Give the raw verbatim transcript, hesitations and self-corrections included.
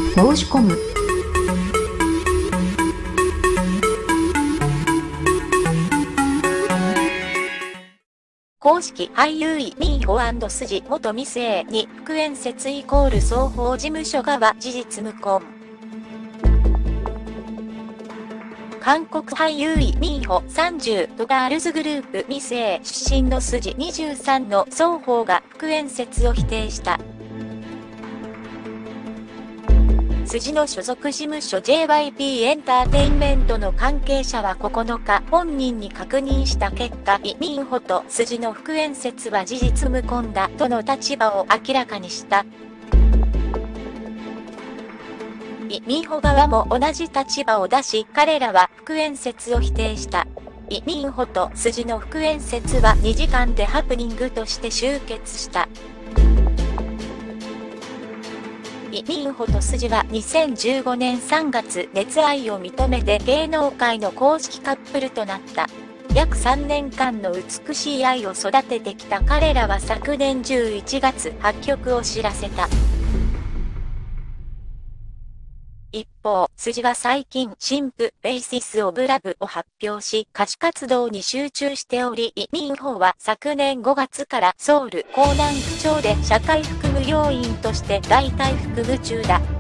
申し込む。 公式俳優イ・ミンホ&スジ元未成に復縁説イコール双方事務所側事実無根。韓国俳優イ・ミンホさんじゅうとガールズグループ未成出身のスジにじゅうさんの双方が復縁説を否定した。スジの所属事務所 ジェイワイピー エンターテインメントの関係者はここのか本人に確認した結果、イ・ミンホとスジの復縁説は事実無根だとの立場を明らかにした。イ・ミンホ側も同じ立場を出し、彼らは復縁説を否定した。イ・ミンホとスジの復縁説はにじかんでハプニングとして終結した。イ・ミンホとスジはにせんじゅうごねんさんがつ熱愛を認めて芸能界の公式カップルとなった。約さんねんかんの美しい愛を育ててきた彼らは昨年じゅういちがつ破局を知らせた。一方、スジは最近、新婦、ベーシス・オブ・ラブを発表し、歌手活動に集中しており、イ・ミンホは昨年ごがつからソウル・江南区庁で社会服務要員として大隊服務中だ。